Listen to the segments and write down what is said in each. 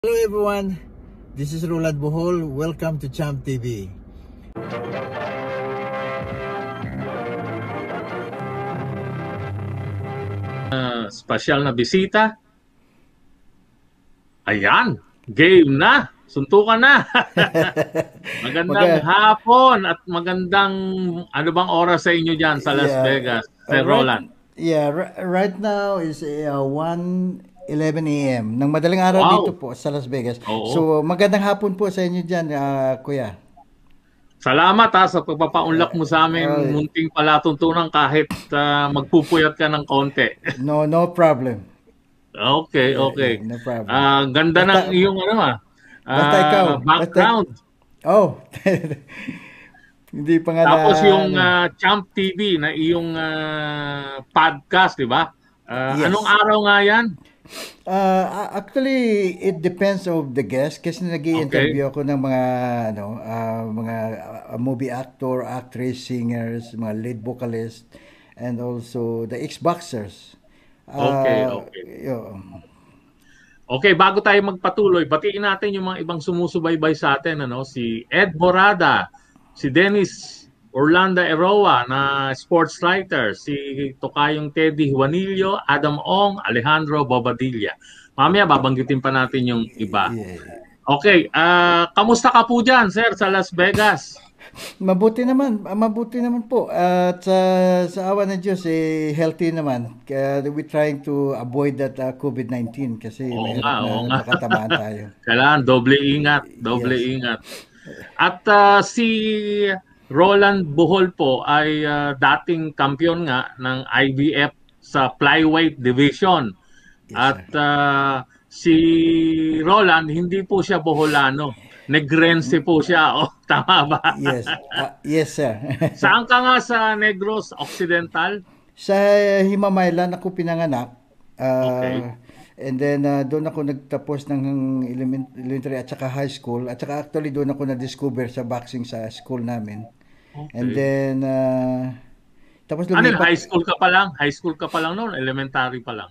Hello everyone, this is Roland Bohol. Welcome to Champ TV. Special na bisita. Ayan, game na. Suntukan na. Magandang hapon at magandang ano bang oras sa inyo dyan sa Las Vegas, Sir Roland? Right now is 1:11 a.m. ng madaling araw dito po sa Las Vegas. Oo. So magandang hapon po sa inyo dyan, Kuya. Salamat sa pagpapaunlak mo sa amin munting palatuntunan kahit magpupuyat ka ng konti. No problem. Okay. No problem. Ganda ng iyong basta ikaw, background. Hindi pa nga tapos yung Champ TV na iyong podcast, di ba? Yes. Anong araw nga yan? Actually, it depends of the guest kasi nag-i-interview ako ng mga mga movie actor, actress, singers, mga lead vocalist, and also the ex-boxers. Okay, bago tayo magpatuloy, batiin natin yung mga ibang sumusubaybay sa atin, si Ed Borada, si Dennis Orlando Eroa na sports writer, si Tokayong Teddy Juanillo, Adam Ong, Alejandro Bobadilla. Mamaya babanggitin pa natin yung iba. Okay, kamusta ka po dyan, sir, sa Las Vegas? Mabuti naman po. At sa awa ng Diyos, healthy naman. We're trying to avoid that COVID-19 kasi makatamaan tayo. Kailangan doble ingat. At si Roland Bohol po ay dating kampiyon nga ng IBF sa flyweight division. At si Roland, hindi po siya Boholano. Negrense po siya. Tama ba? Yes, sir. Saan ka nga sa Negros Occidental? Sa Himamaylan ako pinanganak. Okay. And then doon ako nagtapos ng elementary at saka high school. At saka actually doon ako na-discover sa boxing sa school namin. Okay. And then tapos high school ka pa lang? High school ka pa lang noon? Elementary pa lang?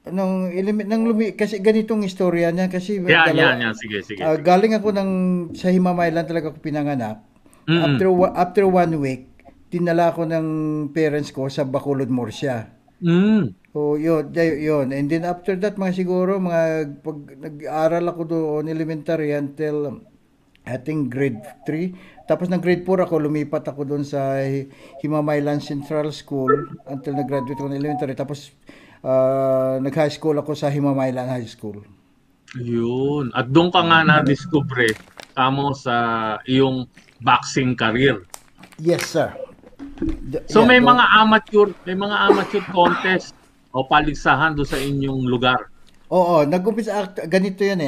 Kasi ganitong istorya niya kasi sige. Galing ako sa Himamaylan talaga ako pinanganak. After 1 week, tinala ako ng parents ko sa Bacolod, Murcia. So yun. And then after that siguro pag nag-aaral ako doon elementary until I think grade 3. Tapos ng grade 4 ako, lumipat ako doon sa Himamaylan Central School until nag-graduate ako ng elementary. Tapos nag-high school ako sa Himamaylan High School. Yun. At doon ka nga na-discover kamo sa iyong boxing career. Yes, sir. So may mga amateur contest o paligsahan doon sa inyong lugar. Oo, nag-umpisa ganito 'yan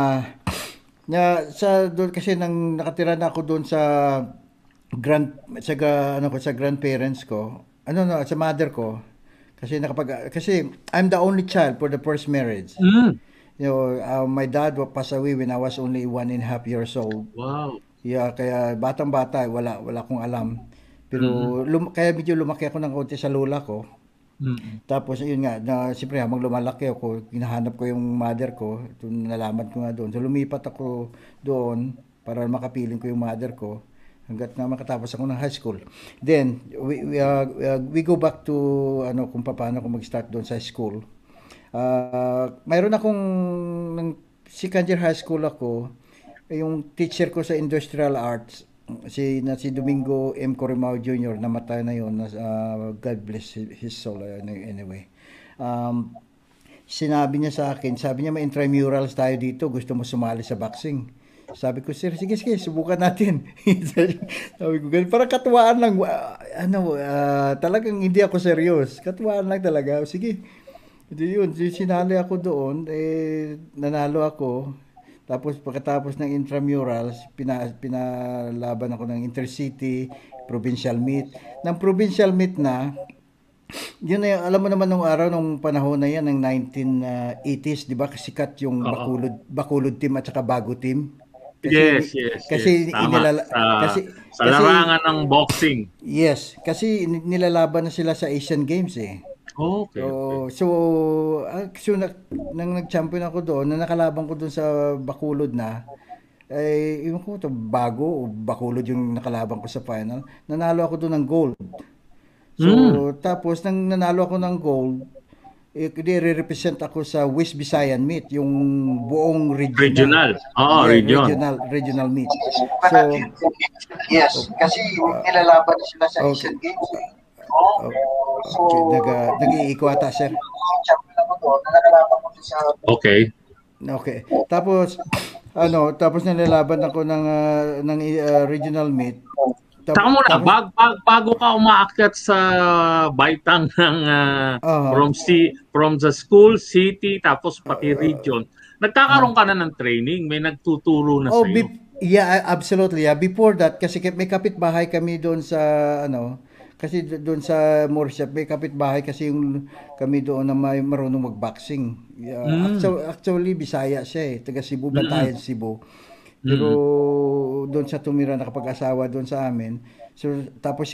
doon kasi nang nakatira na ako doon sa grandparents ko. Sa mother ko. Kasi I'm the only child for the first marriage. My dad passed away when I was only 1.5 years old. Wow. Yeah, kaya batang-bata, wala akong alam. Pero kaya medyo lumaki ako ng konti sa lola ko. Tapos yun nga, siyempre habang lumalaki ako, hinahanap ko yung mother ko. Nalaman ko nga doon. So lumipat ako doon para makapiling ko yung mother ko hanggat na makatapos ako ng high school. Then we go back to kung paano ako mag-start doon sa school. Mayroon akong second year high school ako, yung teacher ko sa industrial arts si Domingo M. Corimao Jr. namatay na yun. God bless his soul anyway. Sinabi niya sa akin, may intramurals tayo dito, gusto mo sumali sa boxing? Sabi ko, sir, sige, subukan natin. Sabi ko, parang katuwaan lang. Talagang hindi ako serious. Katuwaan lang talaga. Sige. Yun, sinali ako doon. Nanalo ako. Tapos pagkatapos ng intramurals, pinalaban ako ng intercity, provincial meet. Nang provincial meet na, yun alam mo naman nung araw, nung panahon na yan, ng 1980s, di ba? Sikat yung Bacolod team at saka Bago team. Kasi sa larangan ng boxing. Yes, kasi nilalaban na sila sa Asian Games . Okay, okay. Nang nag-champion ako doon, na nakalaban ko doon sa Bacolod na, ay yung ko to bago o Bacolod yung nakalaban ko sa final, nanalo ako doon ng gold. So, Mm, tapos nang nanalo ako ng gold, re-represent ako sa West Visayan meet, yung buong regional. regional. Oo, Yeah, region. regional meet. So, Panathin. Yes, kasi nilalaban na sila sa okay. Asian Games eh. Oh, Oh, so, okay, nag-iiko ata, sir. champion ako doon, na nalalaban ko sa Okay. Okay. Tapos nilalaban ako ng regional meet. Saka muna, Tapos bago ka umaakyat sa baitang ng uh, from the school, city, tapos pati uh, region, nagkakaroon ka na ng training, may nagtuturo na oh, sa'yo. yeah, absolutely. Yeah. Before that, kasi may kapitbahay kami doon sa, kasi doon sa Morshap, may kapitbahay kasi yung kami doon na may marunong mag-boxing. Yeah, Mm, actually, Bisaya siya eh. Taga Cebu, mm, Bantayan, Cebu. Pero mm. doon sa tumira, nakapag-asawa doon sa amin. So, tapos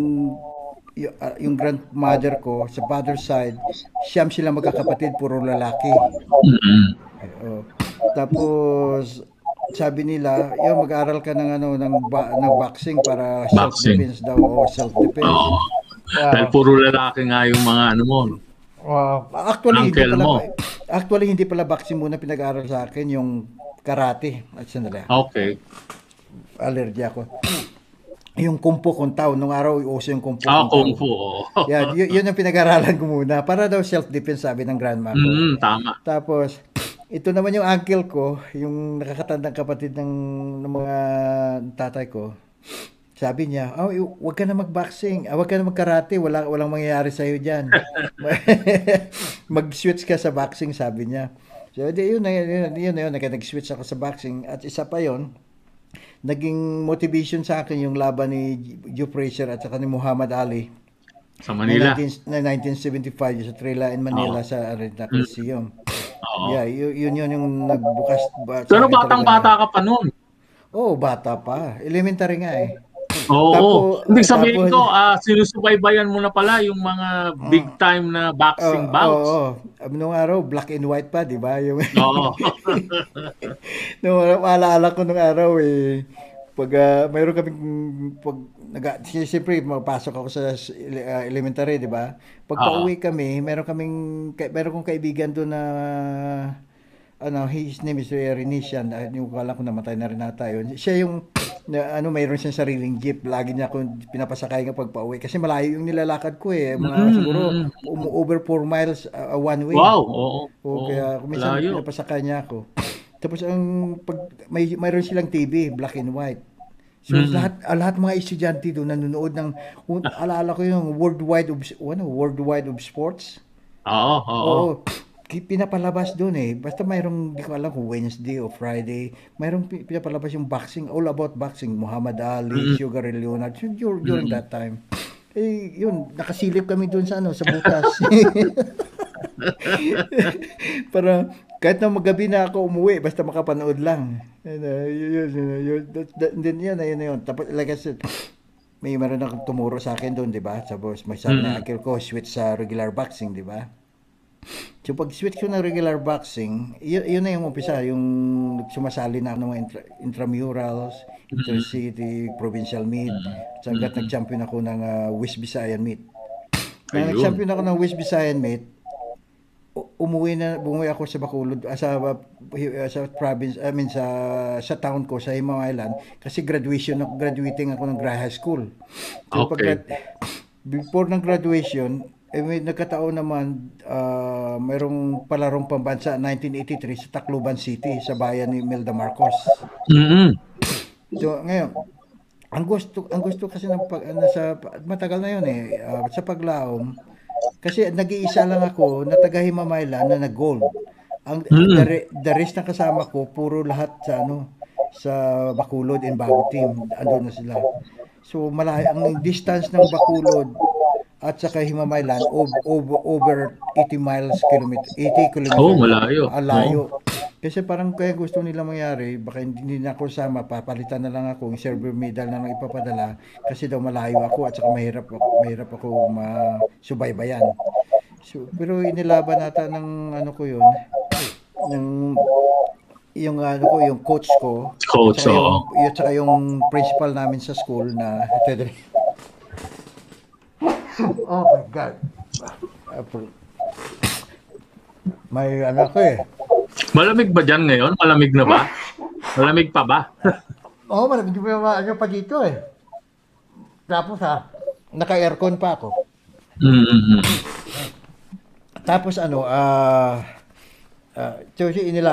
yung grandmother ko, sa father's side, siyam sila magkakapatid, puro lalaki. Mm. Oh. Tapos sabi nila, mag-aral ka ng boxing para Boxing. self-defense daw o self-defense. Oo. Dahil Wow. puro lalaki nga yung mga ano mo, no? Wow. Uncle mo. Actually hindi pala boxing muna pinag-aral sa akin, yung karate. At sandali. Okay. Allergy ako. Yung Kung Fu Kung Tao, nung araw uso yung Kung Fu Ah, Kung Kung Tao. Fu. Oo. Yeah, yun ang pinag-aralan ko muna para daw self-defense, sabi ng grandma ko. Tama. Tapos, ito naman yung uncle ko, yung nakakatandang kapatid ng mga tatay ko. Sabi niya, oh, wag ka na mag-boxing, wag ka na mag-karate, walang mangyayari sa'yo dyan. Mag-switch ka sa boxing, sabi niya. So, yun, nag-switch ako sa boxing. At isa pa yon, naging motivation sa akin yung laban ni Joe Frazier at saka ni Muhammad Ali Sa Manila. na 1975 sa Trilla in Oo. Manila sa Arena Mm. Coliseum. Oo. Yeah, yun yung nagbukas sa Pero akin talaga batang-bata ka pa noon. oh, bata pa. Elementary nga eh. Oo. Ibig sabihin Tapos, ko, sinusubaybayan mo na pala yung mga big time na boxing bouts. Nung araw, black and white pa, di ba? Oo. Nung araw, maalala ko nung araw eh, pag mayroon kaming, siyempre, mapasok ako sa elementary, di ba? Pag Oo. pauwi kami, meron kong kaibigan doon na, his name is Renician, yung kala ko namatay na rin nata yun. Siya yung, mayroon siyang sariling jeep. Lagi niya akong pinapasakay nga pag pauwi. Kasi malayo yung nilalakad ko eh. Mga siguro, Mm. over 4 miles one way. Wow. Oo. O Oo. kaya minsan Malayo. pinapasakay niya ako. Tapos mayroon silang TV, black and white. So Mm. lahat mga estudyante doon nanonood ng alala ko yung Worldwide of Sports. Oo. Oo. Oo, pinapalabas doon eh. Basta mayroong, di ko alam kung Wednesday o Friday, mayroong pinapalabas yung boxing, all about boxing. Muhammad Ali, Mm. Sugar Ray Leonard, during Mm. that time. Eh, yun, nakasilip kami doon sa butas. Para kahit na magabi na ako umuwi, basta makapanood lang. Yun. Tapos, like I said, meron akong tumuro sa akin doon, di ba? Tapos, may sabi na Mm. uncle ko, switch sa regular boxing, di ba? So, pag switch ko ng regular boxing, yun na yung umpisa, yung sumasali na ako ng mga intramurals, Mm. intercity, provincial meet, at hanggat Mm. nag-champion ako ng West Visayan meet. Nang Ayun. nag-champion ako ng West Visayan meet, bumuwi ako sa Bacolod, sa province, I mean sa town ko sa Himawayan kasi graduating ako ng high school. So Okay. before ng graduation, may nagkataon naman mayroong palarong pambansa 1983 sa Tacloban City sa bayan ni Melda Marcos. Mm. So ngayon, ang gusto kasi matagal na yun eh, sa paglaom kasi nag-iisa lang ako na taga Himamayla na nag-gold. Mm. The rest ng kasama ko puro lahat sa Bacolod and Bago team. Andun na sila. So malayo ang distance ng Bacolod at saka Himamaylan over 80 miles 80 Oh, kilometers. malayo. Oo. Layo. Kasi parang kaya gusto nila mangyari, baka hindi na ako sama, papalitan na lang ako, yung silver medal na lang ipapadala kasi daw malayo ako at saka mahirap ako masubaybayan. So, pero inilaban nata ng ano ko yun, ng yung ano ko, yung coach ko, at Coach, saka oo. yung principal namin sa school na oh my God. May ano ko eh. Malamig ba dyan ngayon? Malamig na ba? Malamig pa ba? Oo, malamig pa ano pa dito eh. Tapos naka-aircon pa ako. Mm-hmm. Tapos ano, so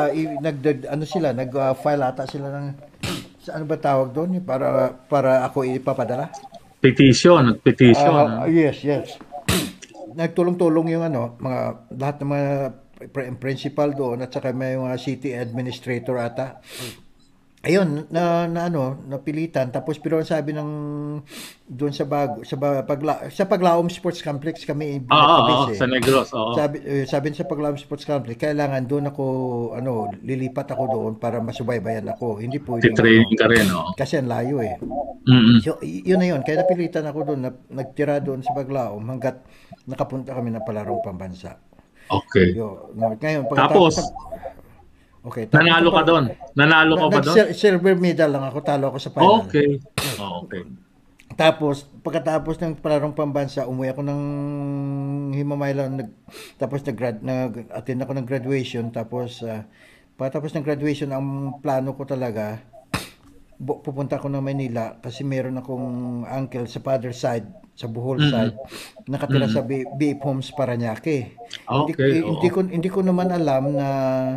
nag-file ata sila ng, ano ba tawag doon? Para ako ipapadala? Petition. Yes. Nagtulong-tulong yung lahat ng mga principal doon at saka may mga city administrator ata. Ayun, napilitan. Tapos pero sabi ng doon sa Paglaom Sports Complex kami Sa Negros, Sabi sa Paglaom Sports Complex, kailangan doon ako lilipat ako doon para masubaybayan ako. Hindi pwedeng training ka rin, kasi ang layo eh. Mm-hmm. So, yun na yun. Kaya napilitan ako doon, nagtira doon sa Paglaom hanggat nakapunta kami ng palarong pambansa. Okay. Ngayon, tapos okay. Nanalo ka doon? Nanalo ka ba doon? Silver medal lang ako. Talo ako sa final. Okay. Okay. Tapos, pagkatapos ng palarong pambansa, umuwi ako ng Himamaylan. Tapos nag-attend ako ng graduation. Tapos, pagkatapos ng graduation, ang plano ko talaga, pupunta ako ng Manila kasi meron akong uncle sa father side, sa Bohol side, nakatira sa BF Homes Parañaque. Okay. Hindi ko naman alam na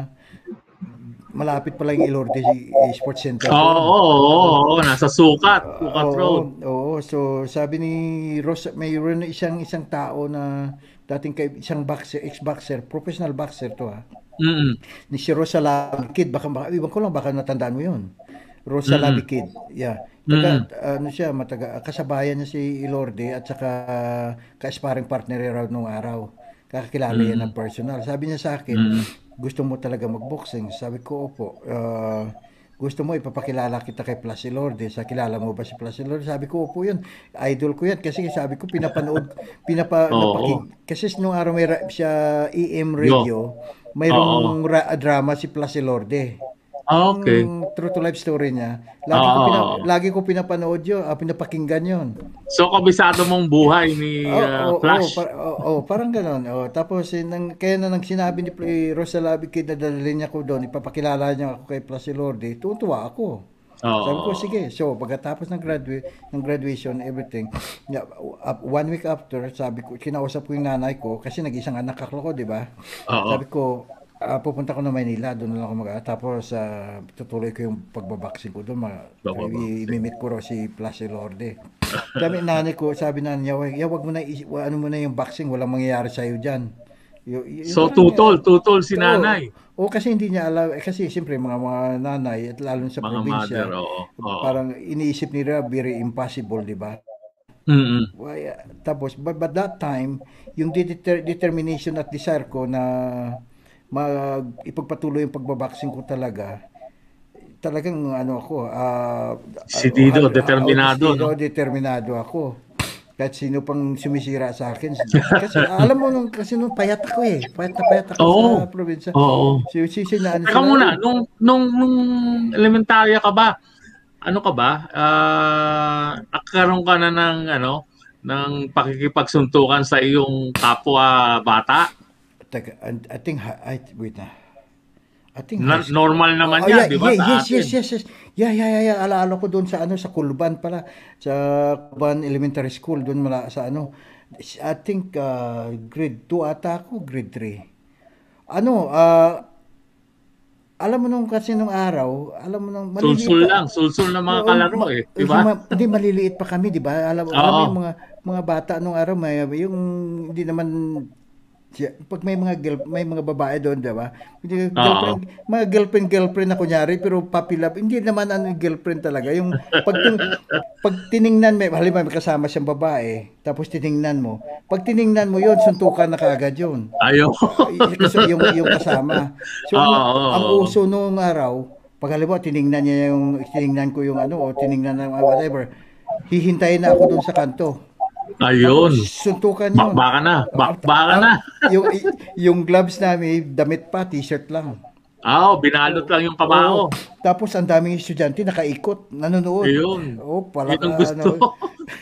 malapit pala yung Ilorde Sports Center. Oo, nasa Sukat Road. Oo, so sabi ni Rosa, mayroon isang tao na dating isang boxer, ex-boxer, professional boxer to ni si Rosa Labikid, baka iwan ko lang, baka natandaan mo yun. Rosa Labikid, yeah. Kasabayan niya si Ilorde at saka ka-sparring partner raw nung araw. Kakakilala yan ng personal. Sabi niya sa akin, gusto mo talaga mag-boxing? Sabi ko, opo. Gusto mo ipapakilala kita kay Plasilorde? Kilala mo ba si Plasilorde? Sabi ko, opo yun. Idol ko yan. Kasi sabi ko, pinapanood, kasi nung araw may siya EM Radio, mayroong drama si Plasilorde. Okay. True to life story niya. Lagi ko pinapanood yun, pinapakinggan yun. So, kabisado mong buhay ni Flash? Parang gano'n. Tapos, kaya nang sinabi ni Rosa Labikid na dalhin niya ko doon, ipapakilala niya ako kay Plasilorde, tutuwa ako. Sabi ko, sige. So, pagkatapos ng graduation, everything, 1 week after, sabi ko, kinausap ko yung nanay ko, kasi nag-isang anak ako, di ba? Sabi ko, pupunta ko na Manila, doon na lang ako tapos tutuloy ko yung pagbaboxing ko doon, i-meet ko raw si Plasilorde. Sabi na niya, wag mo na, ano mo na yung boxing, walang mangyayari sa'yo dyan. So tutol si nanay. Kasi hindi niya alam, kasi siyempre mga nanay, at lalo sa mga probinsya, mother, parang iniisip nila very impossible, di ba? Tapos, but that time, yung determination at desire ko na ipagpatuloy yung pagbaboxing ko talagang ako si Dido determinado ako kahit sino pang sumisira sa akin kasi alam mo kasi nung payat ako sa probinsya. Teka muna, nung elementarya ka ba, nagkaroon ka na ng pakikipagsuntukan sa iyong kapwa bata? I think normal naman yan, di ba? Yes. Yeah. Alaala ko doon sa Kulban pala, sa Kulban Elementary School doon sa I think grade 2 ata ako, grade 3. Alam mo nung kasi nung araw, sulsul na mga kalaro di ba? Hindi maliliit pa kami, di ba? Alam mo yung mga bata nung araw, yung hindi naman pag may mga babae doon, diba? Mga girlfriend na kunyari, pero puppy love, hindi naman girlfriend talaga. Yung pag tiningnan mo, halimbawa may kasama siyang babae, tapos tiningnan mo, pag tiningnan mo yun, suntukan na kaagad yun. Yung kasama. So, ang uso noong araw, pag halimbawa tiningnan ko yung o tiningnan na whatever, hihintayin na ako doon sa kanto. Ayun. Suntukan yun. Baka na. Baka na. yung gloves namin, damit pa, t-shirt lang. Binalot lang yung kamao. Tapos ang daming estudyante nakaikot, nanonood. Ayun. Pala yun ang gusto.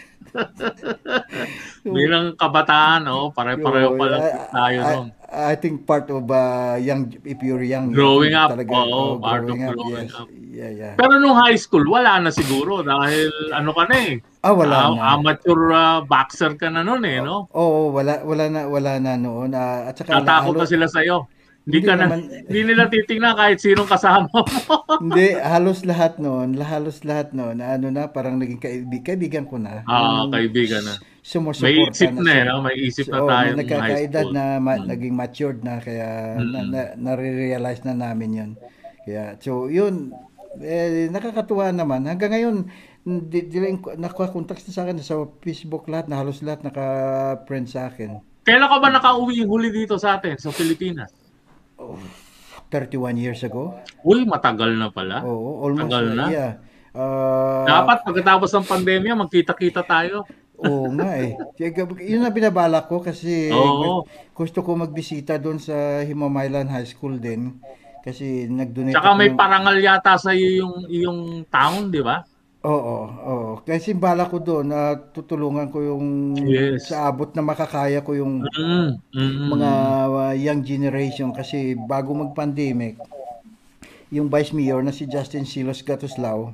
Bilang kabataan, pare-pareho pala tayo noon. I think part of young, if you're young, growing up, talaga, part of growing yes. up. Yeah. Pero nung high school, wala na siguro dahil ano ka na eh. Wala na. Amateur boxer ka na noon eh, no? Wala na noon. At saka tatakot na sila sa iyo. Hindi nila titingnan kahit sinong kasama mo. Hindi, halos lahat noon, ano na, parang naging kaibigan ko na. Kaibigan na. May isip na, may isip na tayo ng high school. Nagkakaedad na naging matured na, kaya nare-realize na namin yun. Kaya, so yun, nakakatuwa naman. Hanggang ngayon, nakakontak na sa akin sa Facebook halos lahat naka-friend sa akin. Kailan ka ba nakauwi huli dito sa atin, sa Pilipinas? 31 years ago. Uy, matagal na pala. Almost. Matagal na. Yeah. Dapat pagkatapos ng pandemya, magkita-kita tayo. Oo nga eh. Yun na binabalak ko kasi gusto ko magbisita doon sa Himamaylan High School din. Kasi nag-donate. Tsaka may parangal yata sa yung town, di ba? Oo. Kasi bala ko doon na tutulungan ko yung sa abot na makakaya ko yung mga young generation, kasi bago mag-pandemic, yung Vice Mayor na si Justin Silos Gatuslao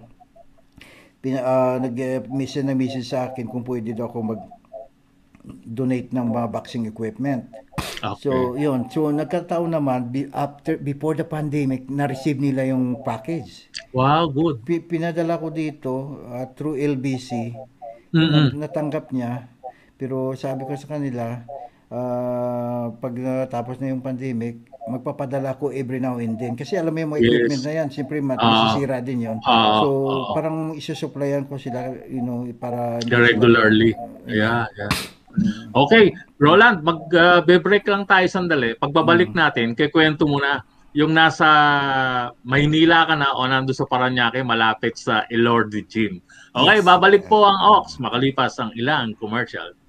nag-message sa akin kung pwede daw ako mag-donate ng mga boxing equipment. Okay. So, yun. So, nagkataon naman, before the pandemic, na-receive nila yung package. Wow, good. Pinadala ko dito through LBC. Natanggap niya. Pero sabi ko sa kanila, pag natapos na yung pandemic, magpapadala ko every now and then. Kasi alam mo yung mga equipment na yan, siyempre masisira din yun. So, parang isusupplyan ko sila, para... regularly. Yeah. Okay, Roland, mag-break lang tayo sandali. Pagbabalik natin, kikwento mo na yung nasa Maynila ka na o nando sa Parañaque, malapit sa Elorde Gym. Okay, babalik po ang Ox makalipas ang ilang commercial.